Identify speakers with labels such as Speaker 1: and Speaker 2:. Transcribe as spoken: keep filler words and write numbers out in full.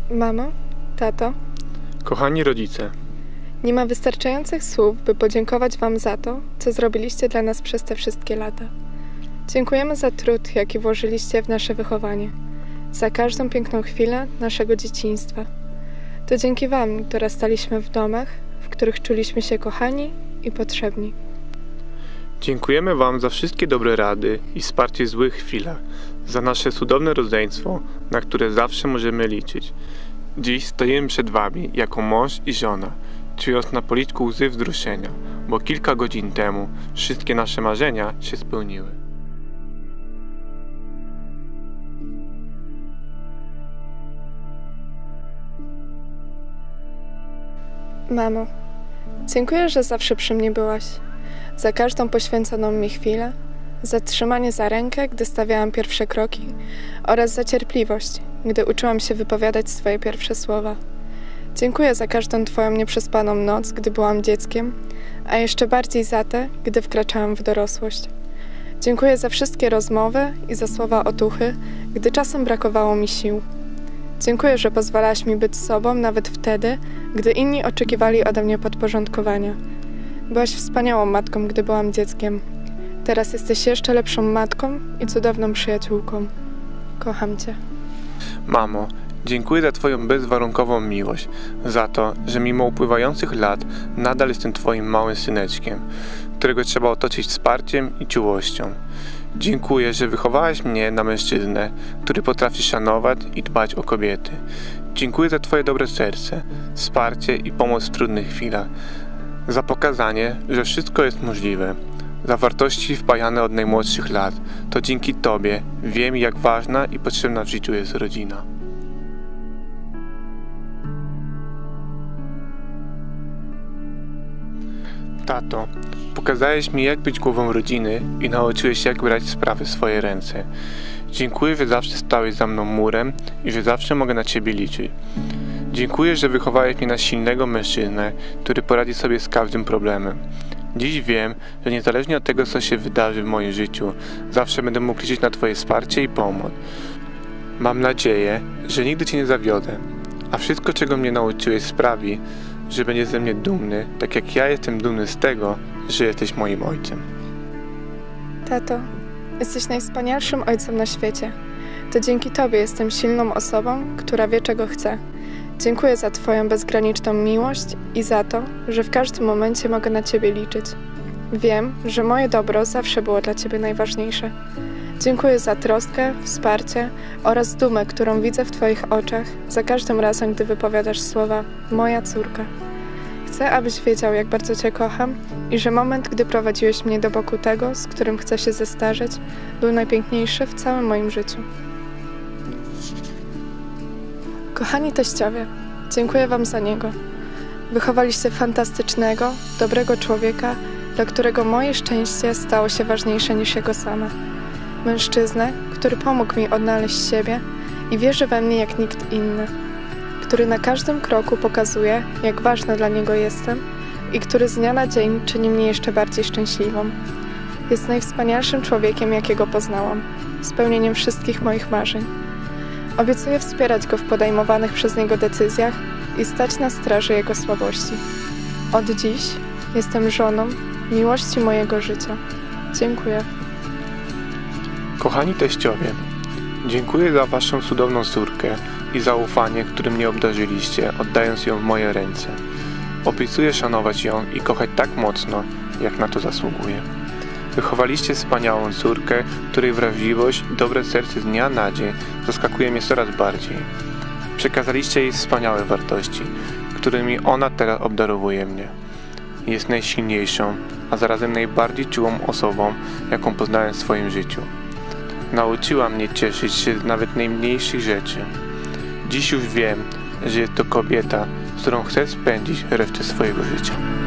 Speaker 1: Mamo, tato,
Speaker 2: Kochani rodzice,
Speaker 1: nie ma wystarczających słów, by podziękować Wam za to, co zrobiliście dla nas przez te wszystkie lata. Dziękujemy za trud, jaki włożyliście w nasze wychowanie, za każdą piękną chwilę naszego dzieciństwa. To dzięki Wam dorastaliśmy w domach, w których czuliśmy się kochani i potrzebni.
Speaker 2: dziękujemy Wam za wszystkie dobre rady i wsparcie w złych chwilach, za nasze cudowne rodzeństwo, na które zawsze możemy liczyć. Dziś stoimy przed Wami jako mąż i żona, czując na policzku łzy wzruszenia, bo kilka godzin temu wszystkie nasze marzenia się spełniły.
Speaker 1: Mamo, dziękuję, że zawsze przy mnie byłaś, za każdą poświęconą mi chwilę, za trzymanie za rękę, gdy stawiałam pierwsze kroki oraz za cierpliwość, gdy uczyłam się wypowiadać swoje pierwsze słowa. Dziękuję za każdą Twoją nieprzespaną noc, gdy byłam dzieckiem, a jeszcze bardziej za te, gdy wkraczałam w dorosłość. Dziękuję za wszystkie rozmowy i za słowa otuchy, gdy czasem brakowało mi sił. Dziękuję, że pozwalałaś mi być sobą nawet wtedy, gdy inni oczekiwali ode mnie podporządkowania. Byłaś wspaniałą matką, gdy byłam dzieckiem. Teraz jesteś jeszcze lepszą matką i cudowną przyjaciółką. Kocham Cię.
Speaker 2: Mamo, dziękuję za Twoją bezwarunkową miłość, za to, że mimo upływających lat nadal jestem Twoim małym syneczkiem, którego trzeba otoczyć wsparciem i czułością. Dziękuję, że wychowałaś mnie na mężczyznę, który potrafi szanować i dbać o kobiety. Dziękuję za Twoje dobre serce, wsparcie i pomoc w trudnych chwilach, za pokazanie, że wszystko jest możliwe, za wartości wpajane od najmłodszych lat. To dzięki Tobie wiem, jak ważna i potrzebna w życiu jest rodzina. Tato, pokazałeś mi, jak być głową rodziny i nauczyłeś się, jak brać sprawy w swoje ręce. Dziękuję, że zawsze stałeś za mną murem i że zawsze mogę na Ciebie liczyć. Dziękuję, że wychowałeś mnie na silnego mężczyznę, który poradzi sobie z każdym problemem. Dziś wiem, że niezależnie od tego, co się wydarzy w moim życiu, zawsze będę mógł liczyć na Twoje wsparcie i pomoc. Mam nadzieję, że nigdy Cię nie zawiodę, a wszystko, czego mnie nauczyłeś, sprawi, że będziesz ze mnie dumny, tak jak ja jestem dumny z tego, że jesteś moim ojcem.
Speaker 1: Tato, jesteś najwspanialszym ojcem na świecie. To dzięki Tobie jestem silną osobą, która wie, czego chce. Dziękuję za Twoją bezgraniczną miłość i za to, że w każdym momencie mogę na Ciebie liczyć. Wiem, że moje dobro zawsze było dla Ciebie najważniejsze. Dziękuję za troskę, wsparcie oraz dumę, którą widzę w Twoich oczach za każdym razem, gdy wypowiadasz słowa „moja córka”. Chcę, abyś wiedział, jak bardzo Cię kocham i że moment, gdy prowadziłeś mnie do boku tego, z którym chcę się zestarzeć, był najpiękniejszy w całym moim życiu. Kochani teściowie, dziękuję Wam za niego. Wychowaliście fantastycznego, dobrego człowieka, dla którego moje szczęście stało się ważniejsze niż jego same. Mężczyznę, który pomógł mi odnaleźć siebie i wierzy we mnie jak nikt inny. Który na każdym kroku pokazuje, jak ważna dla niego jestem i który z dnia na dzień czyni mnie jeszcze bardziej szczęśliwą. Jest najwspanialszym człowiekiem, jakiego poznałam, spełnieniem wszystkich moich marzeń. Obiecuję wspierać go w podejmowanych przez niego decyzjach i stać na straży jego słabości. Od dziś jestem żoną miłości mojego życia. Dziękuję.
Speaker 2: Kochani teściowie, dziękuję za Waszą cudowną córkę i zaufanie, którym mnie obdarzyliście, oddając ją w moje ręce. Obiecuję szanować ją i kochać tak mocno, jak na to zasługuje. Wychowaliście wspaniałą córkę, której wrażliwość i dobre serce z dnia na dzień zaskakuje mnie coraz bardziej. Przekazaliście jej wspaniałe wartości, którymi ona teraz obdarowuje mnie. Jest najsilniejszą, a zarazem najbardziej czułą osobą, jaką poznałem w swoim życiu. Nauczyła mnie cieszyć się z nawet najmniejszych rzeczy. Dziś już wiem, że jest to kobieta, z którą chcę spędzić resztę swojego życia.